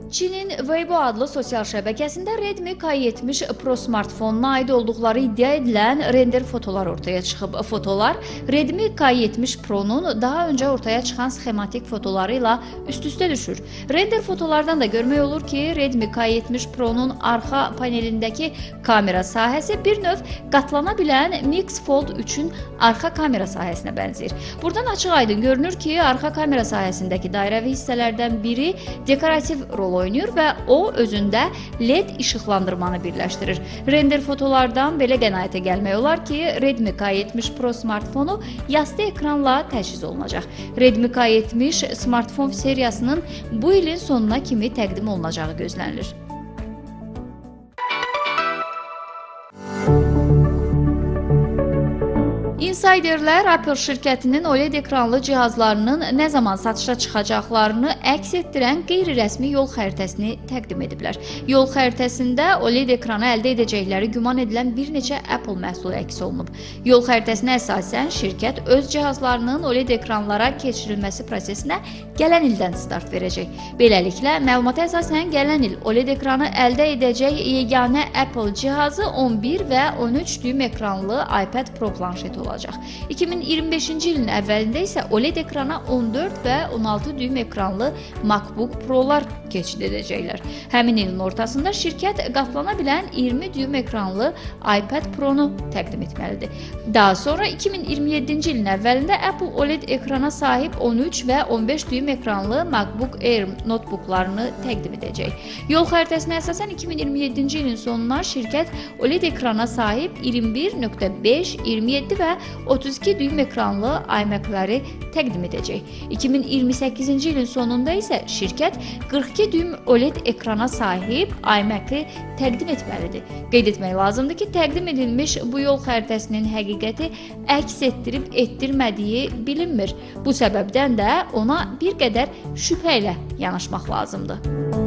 Çinin Weibo adlı sosial şəbəkəsində Redmi K70 Pro smartfonuna aid olduqları iddia edilən render fotolar ortaya çıxıb. Fotolar Redmi K70 Pro'nun daha öncə ortaya çıxan sxematik fotoları ilə üst-üstə düşür. Render fotolardan da görmək olur ki, Redmi K70 Pro'nun arxa panelindəki kamera sahəsi bir növ qatlana bilən Mix Fold 3-ün arxa kamera sahəsinə bənzəyir. Buradan açıq-aydın görünür ki, arxa kamera sahəsindəki dairəvi hissələrdən biri dekorativ rol oynayır və o özündə LED işıqlandırmanı birləşdirir. Render fotolardan belə qənaətə gəlmək olar ki, Redmi K70 Pro smartfonu yastı ekranla təchiz olunacaq. Redmi K70 smartfon seriyasının bu ilin sonuna kimi təqdim olunacağı gözlənilir. Insiderlər Apple şirkətinin OLED ekranlı cihazlarının nə zaman satışa çıxacaqlarını əks etdirən qeyri-rəsmi yol xəritəsini təqdim ediblər. Yol xəritəsində OLED ekranı əldə edəcəkləri güman edilən bir neçə Apple məhsulu əks olunub. Yol xəritəsinə əsasən şirkət öz cihazlarının OLED ekranlara keçirilməsi prosesinə gələn ildən start verəcək. Beləliklə, məlumata əsasən gələn il OLED ekranı əldə edəcək yeganə Apple cihazı 11 və 13 düym ekranlı iPad Pro planşeti olacaq. 2025-ci ilin əvvəlində isə OLED ekrana 14 və 16 düym ekranlı MacBook Pro'lar keçid edəcəklər. Həmin ilin ortasında şirkət qatlana bilən 20 düym ekranlı iPad Pro'nu təqdim etməlidir. Daha sonra 2027-ci ilin əvvəlində Apple OLED ekrana sahib 13 və 15 düym ekranlı MacBook Air notebooklarını təqdim edəcək. Yol xəritəsinə əsasən 2027-ci ilin sonuna şirkət OLED ekrana sahib 21.5, 27 və 32 düym ekranlı iMac'ləri təqdim edəcək. 2028-ci ilin sonunda isə şirkət 42 düym OLED ekrana sahib iMac'i təqdim etməlidir. Qeyd etmək lazımdır ki, təqdim edilmiş bu yol xəritəsinin həqiqəti əks etdirib etdirmədiyi bilinmir. Bu səbəbdən də ona bir qədər şübhə ilə yanaşmaq lazımdır.